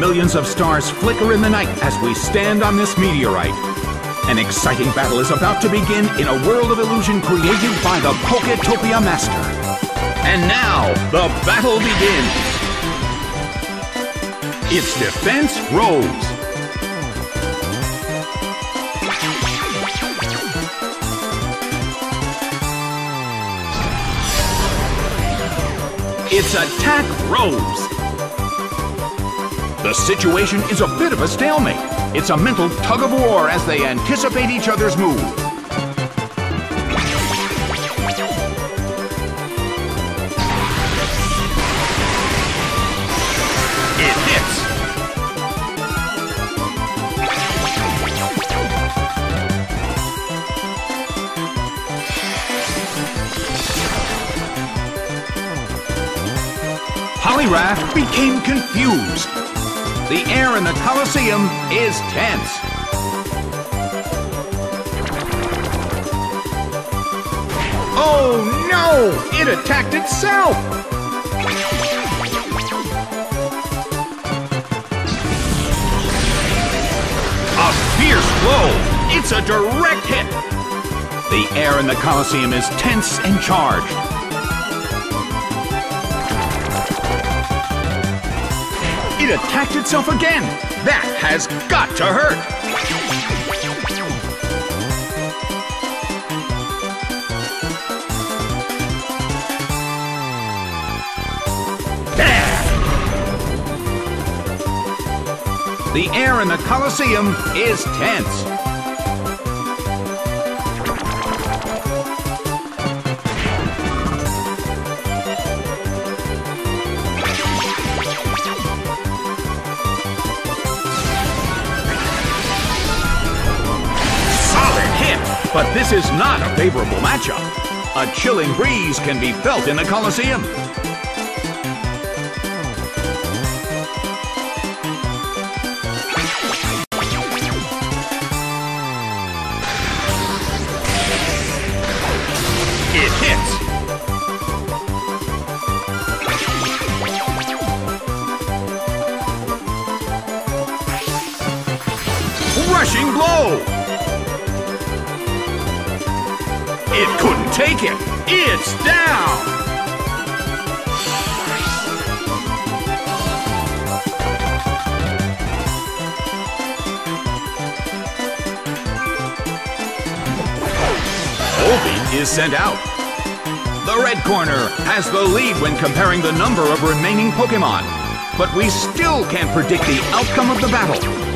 Millions of stars flicker in the night as we stand on this meteorite. An exciting battle is about to begin in a world of illusion created by the Poketopia Master. And now, the battle begins. Its defense rose. Its attack rose. The situation is a bit of a stalemate. It's a mental tug-of-war as they anticipate each other's move. It hits. Poliwrath became confused. The air in the Colosseum is tense. Oh no! It attacked itself! A fierce blow! It's a direct hit! The air in the Colosseum is tense and charged. It attacked itself again! That has got to hurt! The air in the Colosseum is tense. But this is not a favorable matchup. A chilling breeze can be felt in the Colosseum. It hits. Rushing blow. It couldn't take it! It's down! Volbeat is sent out. The red corner has the lead when comparing the number of remaining Pokémon, but we still can't predict the outcome of the battle.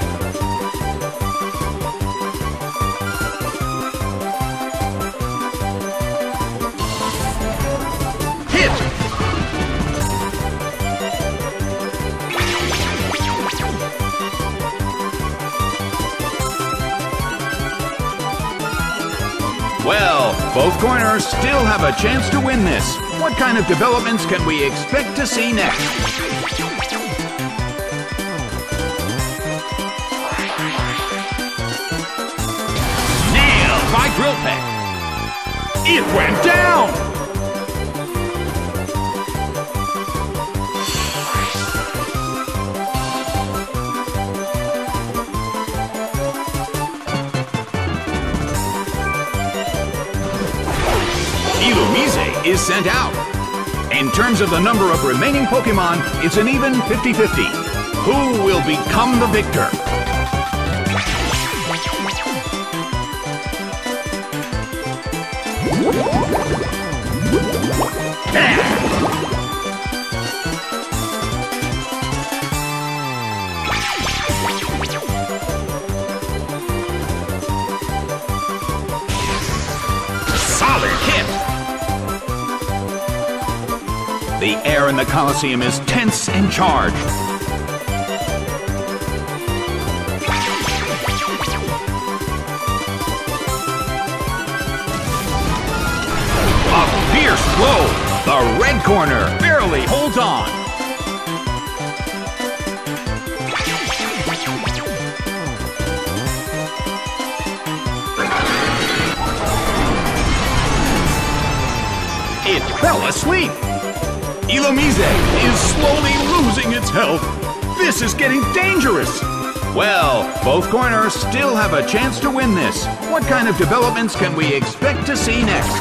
Well, both corners still have a chance to win this. What kind of developments can we expect to see next? Nailed by Drill Peck. It went down! Illumise is sent out. In terms of the number of remaining Pokémon, it's an even 50-50. Who will become the victor? Solid hit! The air in the Colosseum is tense and charged. A fierce blow! The red corner barely holds on. It fell asleep. Illumise is slowly losing its health. This is getting dangerous! Well, both corners still have a chance to win this. What kind of developments can we expect to see next?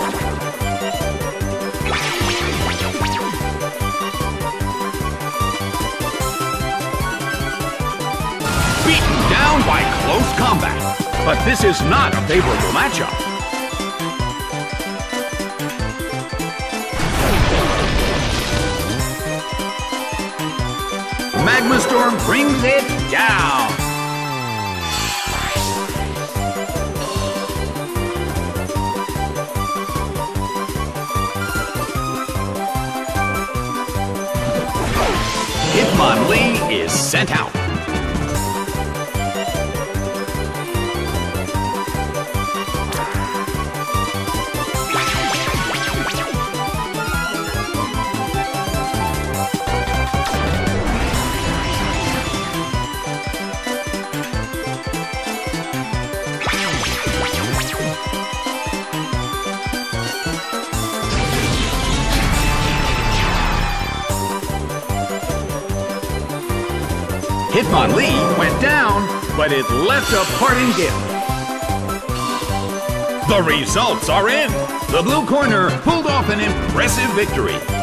Beaten down by close combat. But this is not a favorable matchup. Magma Storm brings it down. Hitmonlee is sent out. Hitmonlee went down, but it left a parting gift. The results are in! The blue corner pulled off an impressive victory.